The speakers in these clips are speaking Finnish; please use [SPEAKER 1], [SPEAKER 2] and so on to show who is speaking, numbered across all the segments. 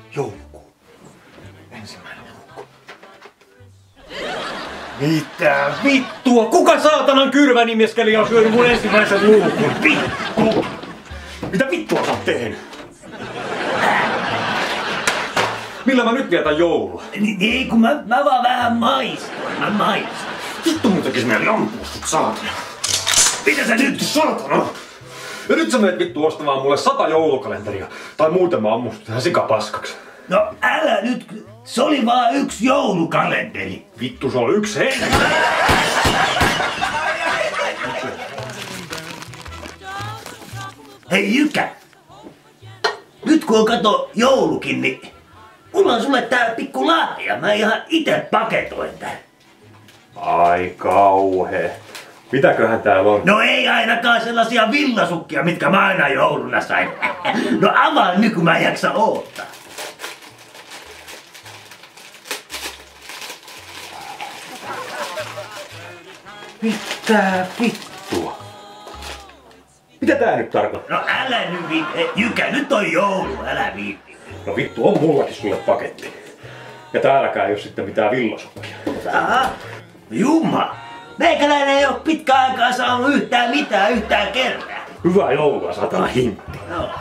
[SPEAKER 1] Joulukuu. Ensimmäinen joulukuu. Mitä vittua? Kuka saatanan kyrvänimieskeli on syönyt mun ensimmäisen luukun? Vittu! Mitä vittua sä oot tehnyt? Millä mä nyt vietän joulua?
[SPEAKER 2] Niin, kun mä vaan vähän maistoin. Mä maistoin.
[SPEAKER 1] Vittu mun tekis mieli ampua sut, saatana.
[SPEAKER 2] Mitä sä nyt?
[SPEAKER 1] Saatana! Ja nyt sä menet vittu ostamaan mulle 100 joulukalenteria. Tai muuten mä ammun sut ihan sikapaskaksi.
[SPEAKER 2] No älä nyt, se oli vaan yksi joulukalenteri.
[SPEAKER 1] Vittu, se on yksi henki.
[SPEAKER 2] Hei Jykä, nyt kun on kato joulukin, niin mulla on sulle tää pikku lahja. Mä ihan ite paketoin tän.
[SPEAKER 1] Ai kauhe. Mitäköhän täällä on?
[SPEAKER 2] No ei ainakaan sellaisia villasukkia, mitkä mä aina jouluna sain. No avaan nyt, kun mä en jaksa oottaa.
[SPEAKER 1] Mitä vittua? Mitä tää nyt tarkoittaa?
[SPEAKER 2] No älä nyt Jykä, nyt on joulu, älä viitti.
[SPEAKER 1] No vittu, on mullakin sulle paketti. Ja täälläkään ei oo sitten mitään villasukkia.
[SPEAKER 2] Aha, jumma. Meikäläinen ei oo pitkä aikaa saanut yhtään mitään yhtään kertaa.
[SPEAKER 1] Hyvää joulua, satana hintti.
[SPEAKER 2] No.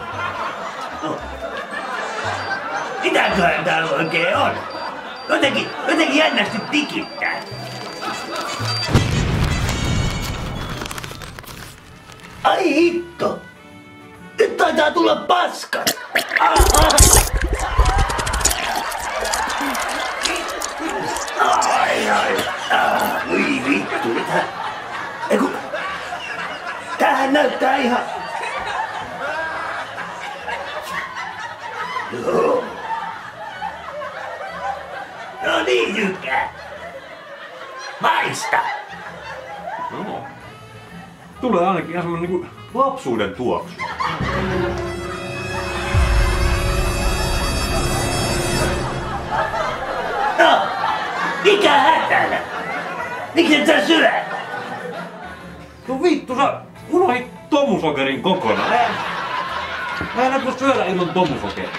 [SPEAKER 2] Mitäköhän täällä oikein on? Jotenkin jännästi tikittää. Ai hitto! Nyt taitaa tulla paska! Voi vittu, mitä? Eiku... Tämähän näyttää ihan... Joo. No niin, Jykä. Maista!
[SPEAKER 1] No. Tulee ainakin ihan semmonen niinku lapsuuden tuoksu.
[SPEAKER 2] No, mikä hätänä? Miksi et sä syö?
[SPEAKER 1] No vittu, sä unohit tomusokerin kokonaan. Mä en voi syödä ilman tomusokeria.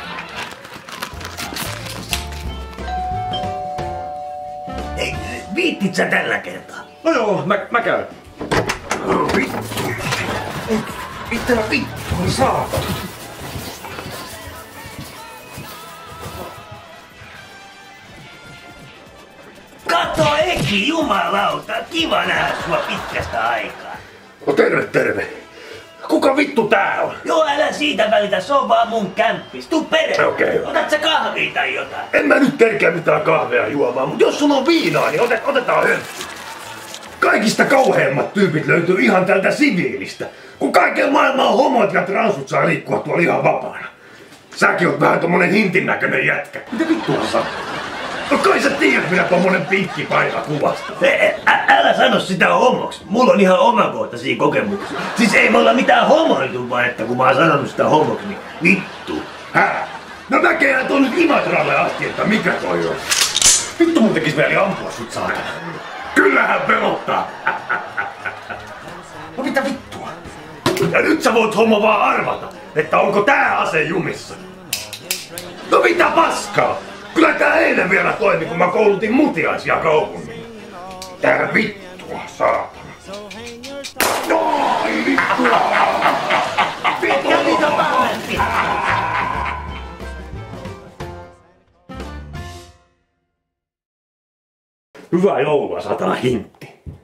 [SPEAKER 2] Ei, viittit sä tällä kertaa?
[SPEAKER 1] No joo, mä käyn.
[SPEAKER 2] Vittu. Mitä vittu saatana? Kato Eki, jumalauta, kiva nähdä sua pitkästä aikaa.
[SPEAKER 1] No terve. Kuka vittu tää on?
[SPEAKER 2] Joo, älä siitä välitä, se on vaan mun kämppis. Tuu perään.
[SPEAKER 1] Okei.
[SPEAKER 2] Otat sä kahvia tai jotain?
[SPEAKER 1] En mä nyt kerkeä mitään kahvea juomaan, mutta jos sulla on viinaa, niin otetaan höntty. Kaikista kauheimmat tyypit löytyy ihan tältä siviilistä, kun kaiken maailman homot ja transut saa liikkua tuolla ihan vapaana. Säkin oot vähän tommonen hintin näköinen jätkä. Mitä vittua sä? No kai sä tiedät, mitä tommonen pinkki paita kuvastaa.
[SPEAKER 2] Älä sano sitä homoksi. Mulla on ihan omakohtaisia kokemuksia. Siis ei me olla mitään homoiltu, vaan että kun mä oon sanonut sitä homoksi, niin vittu.
[SPEAKER 1] Hää? No näkehän tuon nyt Imatralle asti, että mikä toi on. Vittu mun tekis mieli ampua sut saatana. Kyllähän pelottaa. No mitä vittua? Ja nyt sä voit homma vaan arvata, että onko tää ase jumissa. No mitä paskaa? Kyllä tää eilen vielä toimi, kun mä koulutin mutiaisia kaupungin. Tää vittua, saatana. Ai vittua!
[SPEAKER 2] Pitkä mitä päälle.
[SPEAKER 1] Hyvää joulua, satana hintti.